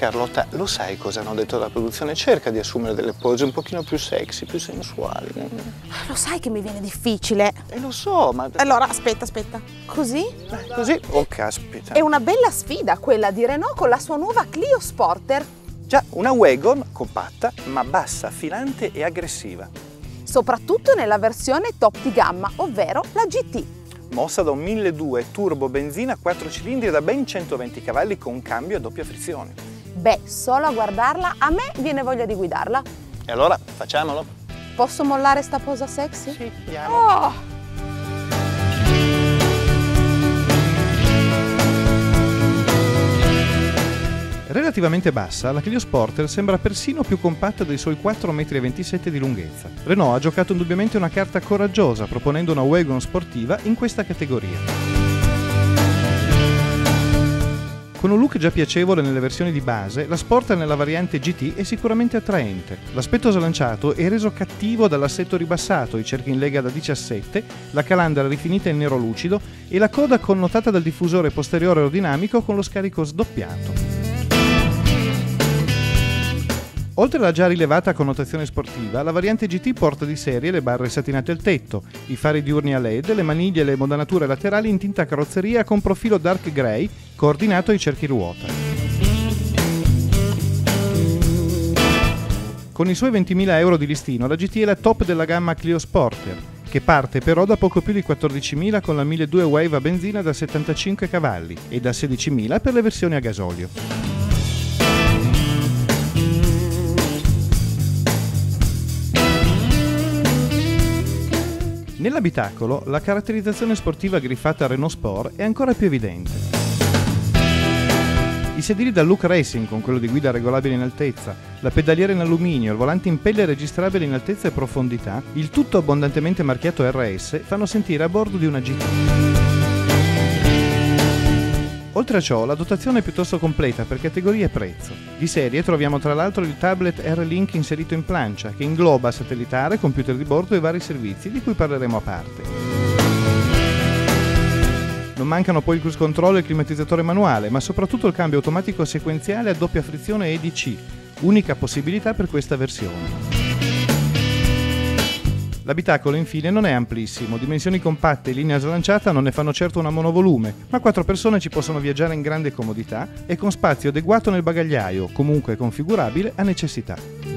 Carlotta, lo sai cosa hanno detto dalla produzione? Cerca di assumere delle pose un pochino più sexy, più sensuali. Lo sai che mi viene difficile. Lo so, ma... Allora, aspetta. Così? Così? Oh, caspita. È una bella sfida quella di Renault con la sua nuova Clio Sporter. Già, una wagon compatta, ma bassa, affilante e aggressiva. Soprattutto nella versione top di gamma, ovvero la GT. Mossa da un 1200 turbo benzina 4 cilindri da ben 120 cavalli con cambio a doppia frizione. Beh, solo a guardarla a me viene voglia di guidarla. E allora, facciamolo? Posso mollare sta posa sexy? Sì, andiamo. Oh! Relativamente bassa, la Clio Sporter sembra persino più compatta dei suoi 4,27 m di lunghezza. Renault ha giocato indubbiamente una carta coraggiosa proponendo una wagon sportiva in questa categoria. Con un look già piacevole nelle versioni di base, la Sporter nella variante GT è sicuramente attraente. L'aspetto slanciato è reso cattivo dall'assetto ribassato, i cerchi in lega da 17, la calandra rifinita in nero lucido e la coda connotata dal diffusore posteriore aerodinamico con lo scarico sdoppiato. Oltre alla già rilevata connotazione sportiva, la variante GT porta di serie le barre satinate al tetto, i fari diurni a LED, le maniglie e le modanature laterali in tinta carrozzeria con profilo dark grey coordinato ai cerchi ruota. Con i suoi 20.000 euro di listino, la GT è la top della gamma Clio Sporter, che parte però da poco più di 14.000 con la 1200 Wave a benzina da 75 cavalli e da 16.000 per le versioni a gasolio. Nell'abitacolo, la caratterizzazione sportiva griffata Renault Sport è ancora più evidente. I sedili da look racing con quello di guida regolabile in altezza, la pedaliera in alluminio, il volante in pelle registrabile in altezza e profondità, il tutto abbondantemente marchiato RS, fanno sentire a bordo di una GT. Oltre a ciò, la dotazione è piuttosto completa per categoria e prezzo. Di serie troviamo tra l'altro il tablet R-Link inserito in plancia, che ingloba satellitare, computer di bordo e vari servizi, di cui parleremo a parte. Non mancano poi il cruise control e il climatizzatore manuale, ma soprattutto il cambio automatico sequenziale a doppia frizione EDC, unica possibilità per questa versione. L'abitacolo infine non è amplissimo, dimensioni compatte e linea slanciata non ne fanno certo una monovolume, ma 4 persone ci possono viaggiare in grande comodità e con spazio adeguato nel bagagliaio, comunque configurabile a necessità.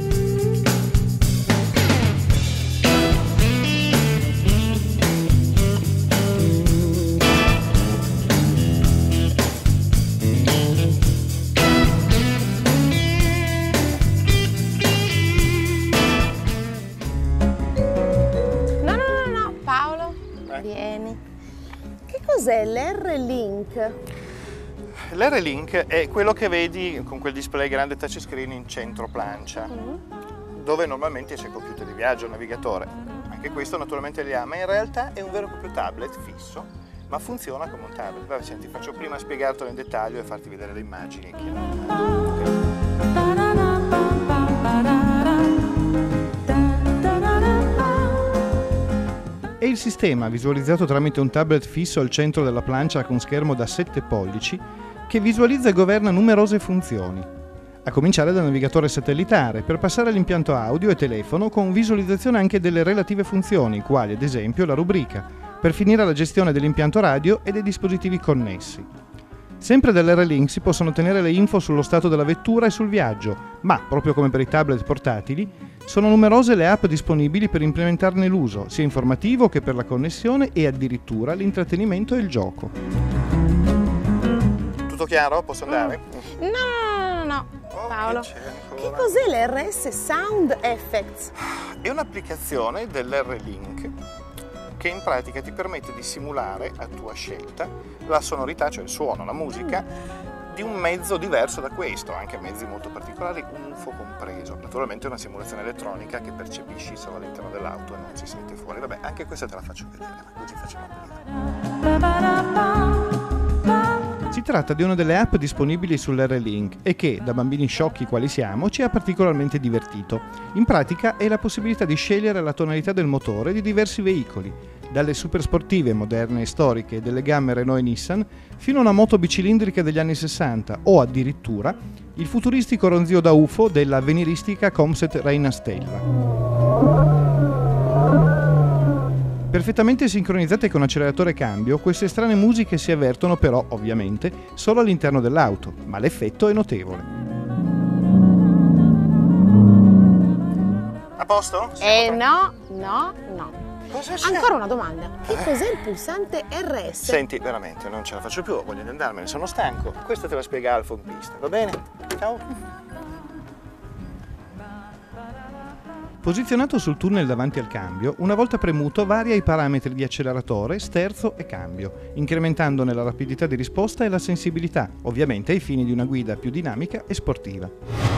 Vieni. Che cos'è l'R-Link? L'R-Link è quello che vedi con quel display grande touchscreen in centro plancia, dove normalmente c'è il computer di viaggio, il navigatore. Anche questo naturalmente li ha, ma in realtà è un vero e proprio tablet fisso, ma funziona come un tablet. Vabbè, senti, faccio prima spiegartelo in dettaglio e farti vedere le immagini. È il sistema, visualizzato tramite un tablet fisso al centro della plancia con schermo da 7 pollici, che visualizza e governa numerose funzioni, a cominciare dal navigatore satellitare, per passare all'impianto audio e telefono con visualizzazione anche delle relative funzioni, quali ad esempio la rubrica, per finire alla gestione dell'impianto radio e dei dispositivi connessi. Sempre dall'R-Link si possono ottenere le info sullo stato della vettura e sul viaggio, ma, proprio come per i tablet portatili, sono numerose le app disponibili per implementarne l'uso, sia informativo che per la connessione e addirittura l'intrattenimento e il gioco. Tutto chiaro? Posso andare? No. Paolo, che cos'è l'RS Sound Effects? È un'applicazione dell'R-Link che in pratica ti permette di simulare a tua scelta la sonorità, cioè il suono, la musica, di un mezzo diverso da questo, anche mezzi molto particolari, un UFO compreso. Naturalmente è una simulazione elettronica che percepisci solo all'interno dell'auto e non si sente fuori. Vabbè, anche questa te la faccio vedere, ma così facciamo vedere. Si tratta di una delle app disponibili sull'R-Link e che, da bambini sciocchi quali siamo, ci ha particolarmente divertito. In pratica è la possibilità di scegliere la tonalità del motore di diversi veicoli, dalle supersportive moderne e storiche delle gamme Renault e Nissan fino a una moto bicilindrica degli anni 60 o addirittura il futuristico ronzio da UFO della avveniristica Comset Reina Stella. Perfettamente sincronizzate con acceleratore e cambio, queste strane musiche si avvertono però, ovviamente, solo all'interno dell'auto, ma l'effetto è notevole. A posto? No. Cosa c'è? Ancora una domanda. Che cos'è il pulsante RS? Senti, veramente, non ce la faccio più, voglio andarmene, sono stanco. Questo te lo spiega Alfo in pista, va bene? Ciao. Posizionato sul tunnel davanti al cambio, una volta premuto varia i parametri di acceleratore, sterzo e cambio, incrementandone la rapidità di risposta e la sensibilità, ovviamente ai fini di una guida più dinamica e sportiva.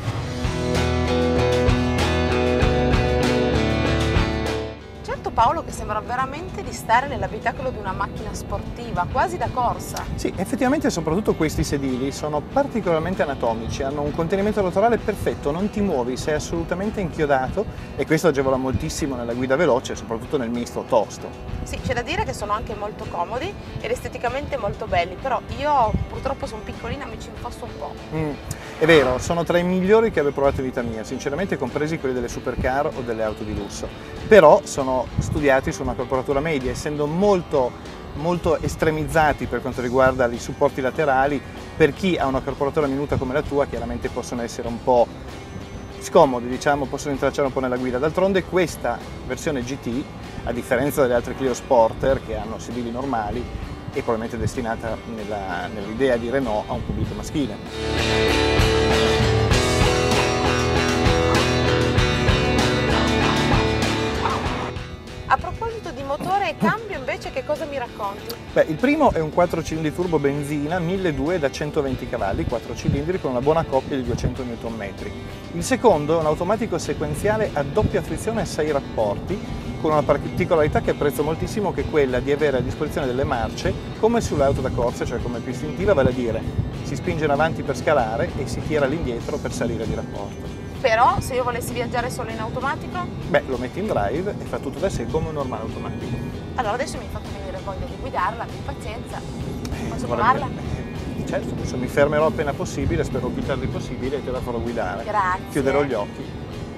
Paolo, che sembra veramente di stare nell'abitacolo di una macchina sportiva, quasi da corsa. Sì, effettivamente soprattutto questi sedili sono particolarmente anatomici, hanno un contenimento laterale perfetto, non ti muovi, sei assolutamente inchiodato e questo agevola moltissimo nella guida veloce, soprattutto nel misto tosto. Sì, c'è da dire che sono anche molto comodi ed esteticamente molto belli, però io purtroppo sono piccolina, mi ci infosso un po'. È vero, sono tra i migliori che abbia provato in vita mia, sinceramente compresi quelli delle supercar o delle auto di lusso, però sono studiati su una corporatura media, essendo molto estremizzati per quanto riguarda i supporti laterali. Per chi ha una corporatura minuta come la tua chiaramente possono essere un po' scomodi, diciamo, possono intralciare un po' nella guida. D'altronde questa versione GT, a differenza delle altre Clio Sporter che hanno sedili normali, è probabilmente destinata nell'idea di Renault a un pubblico maschile. A proposito di motore e cambio invece, che cosa mi racconti? Beh, il primo è un 4 cilindri turbo benzina 1200 da 120 cavalli, 4 cilindri con una buona coppia di 200 Nm. Il secondo è un automatico sequenziale a doppia frizione a 6 rapporti, con una particolarità che apprezzo moltissimo, che è quella di avere a disposizione delle marce come sulle auto da corsa, cioè come più istintiva, vale a dire si spinge in avanti per scalare e si tira all'indietro per salire di rapporto. Però se io volessi viaggiare solo in automatico? Beh, lo metti in drive e fa tutto da sé come un normale automatico. Allora adesso mi hai fatto venire voglia di guidarla, abbi pazienza. Posso Guarda, provarla? Certo, adesso mi fermerò appena possibile, spero più tardi possibile, e te la farò guidare. Grazie. Chiuderò gli occhi.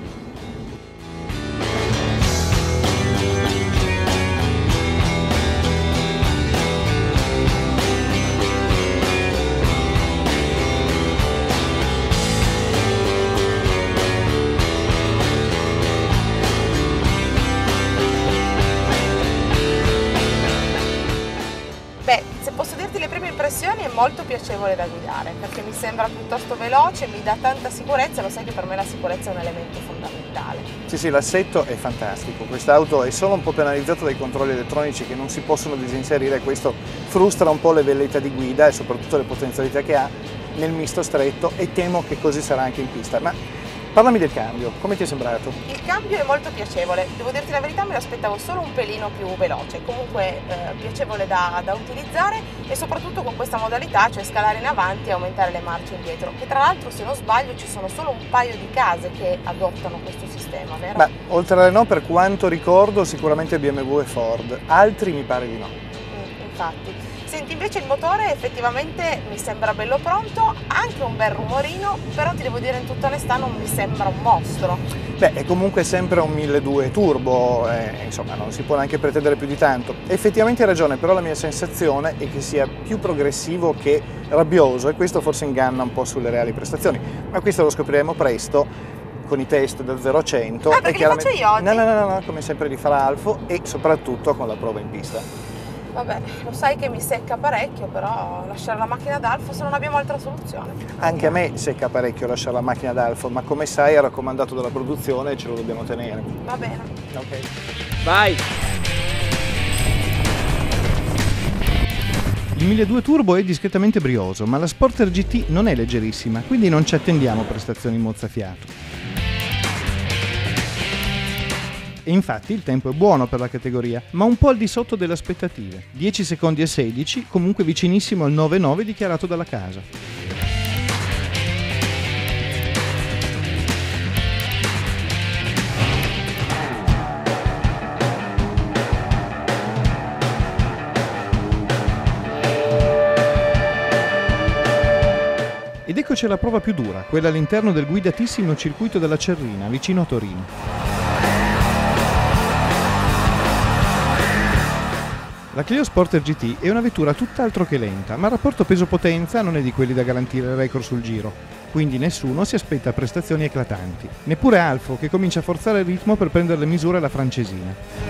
È molto piacevole da guidare perché mi sembra piuttosto veloce, mi dà tanta sicurezza, lo sai che per me la sicurezza è un elemento fondamentale. Sì, l'assetto è fantastico, quest'auto è solo un po' penalizzata dai controlli elettronici che non si possono disinserire, questo frustra un po' le velleità di guida e soprattutto le potenzialità che ha nel misto stretto, e temo che così sarà anche in pista. Ma parlami del cambio, come ti è sembrato? Il cambio è molto piacevole, devo dirti la verità, me lo aspettavo solo un pelino più veloce, comunque piacevole da utilizzare, e soprattutto con questa modalità, cioè scalare in avanti e aumentare le marce indietro, che tra l'altro, se non sbaglio, ci sono solo un paio di case che adottano questo sistema, vero? Beh, oltre a Renault, per quanto ricordo, sicuramente BMW e Ford, altri mi pare di no. Infatti. Senti, invece il motore effettivamente mi sembra bello pronto, anche un bel rumorino, però ti devo dire in tutta onestà non mi sembra un mostro. Beh, è comunque sempre un 1200 turbo, insomma non si può neanche pretendere più di tanto. Effettivamente hai ragione, però la mia sensazione è che sia più progressivo che rabbioso, e questo forse inganna un po' sulle reali prestazioni, ma questo lo scopriremo presto con i test da 0 a 100. Ah, perché li faccio io oggi? No, come sempre li farà Alfo, e soprattutto con la prova in pista. Vabbè, lo sai che mi secca parecchio, però lasciare la macchina ad Alfo se non abbiamo altra soluzione. Anche a me secca parecchio lasciare la macchina ad Alfo, ma come sai è raccomandato dalla produzione e ce lo dobbiamo tenere. Va bene. Ok. Vai! Il 1200 turbo è discretamente brioso, ma la Sporter GT non è leggerissima, quindi non ci attendiamo prestazioni mozzafiato. E infatti il tempo è buono per la categoria, ma un po' al di sotto delle aspettative. 10 secondi e 16, comunque vicinissimo al 9,9 dichiarato dalla casa. eccoci alla prova più dura, quella all'interno del guidatissimo circuito della Cerrina, vicino a Torino. La Clio Sporter GT è una vettura tutt'altro che lenta, ma il rapporto peso-potenza non è di quelli da garantire il record sul giro, quindi nessuno si aspetta prestazioni eclatanti. Neppure Alfo, che comincia a forzare il ritmo per prendere le misure alla francesina.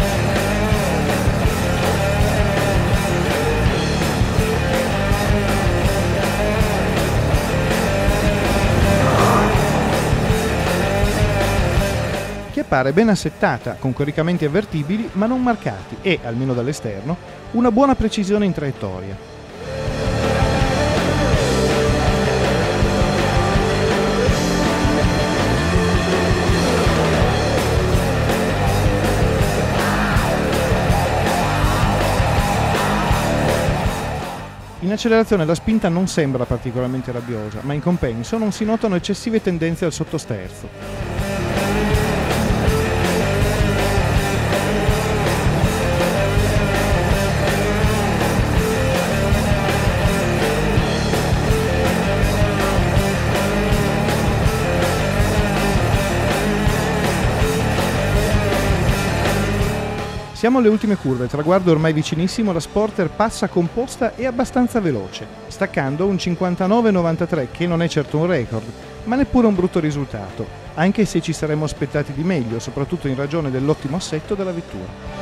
Che appare ben assettata, con coricamenti avvertibili ma non marcati e, almeno dall'esterno, una buona precisione in traiettoria. In accelerazione la spinta non sembra particolarmente rabbiosa, ma in compenso non si notano eccessive tendenze al sottosterzo. Siamo alle ultime curve, traguardo ormai vicinissimo, la Sporter passa composta e abbastanza veloce, staccando un 59,93 che non è certo un record, ma neppure un brutto risultato, anche se ci saremmo aspettati di meglio, soprattutto in ragione dell'ottimo assetto della vettura.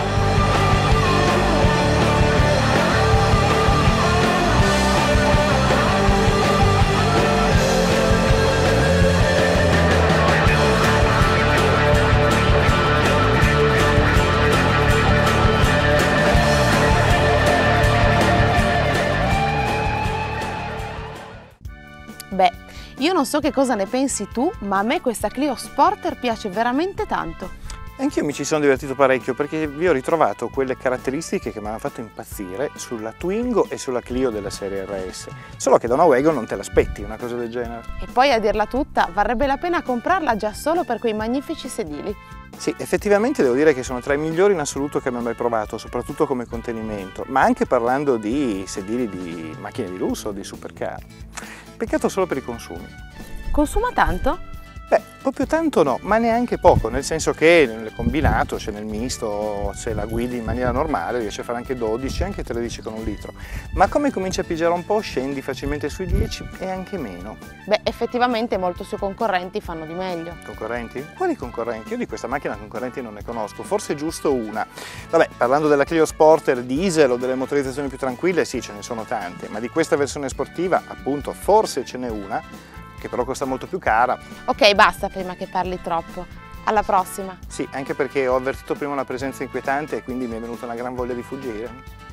Beh, io non so che cosa ne pensi tu, ma a me questa Clio Sporter piace veramente tanto. Anch'io mi ci sono divertito parecchio perché vi ho ritrovato quelle caratteristiche che mi hanno fatto impazzire sulla Twingo e sulla Clio della serie RS. Solo che da una wagon non te l'aspetti una cosa del genere. E poi, a dirla tutta, varrebbe la pena comprarla già solo per quei magnifici sedili. Sì, effettivamente devo dire che sono tra i migliori in assoluto che abbia mai provato, soprattutto come contenimento, ma anche parlando di sedili di macchine di lusso, di supercar. Peccato solo per i consumi. Consuma tanto? Beh, proprio tanto no, ma neanche poco, nel senso che nel combinato, cioè nel misto, se la guidi in maniera normale riesci a fare anche 12, anche 13 con un litro. Ma come cominci a pigiare un po', scendi facilmente sui 10 e anche meno. Beh, effettivamente molti suoi concorrenti fanno di meglio. Concorrenti? Quali concorrenti? Io di questa macchina concorrenti non ne conosco, forse giusto una. Vabbè, parlando della Clio Sporter diesel o delle motorizzazioni più tranquille, sì, ce ne sono tante, ma di questa versione sportiva, appunto, forse ce n'è una, che però costa molto più cara. Ok, basta prima che parli troppo. Alla prossima. Sì, anche perché ho avvertito prima una presenza inquietante e quindi mi è venuta una gran voglia di fuggire.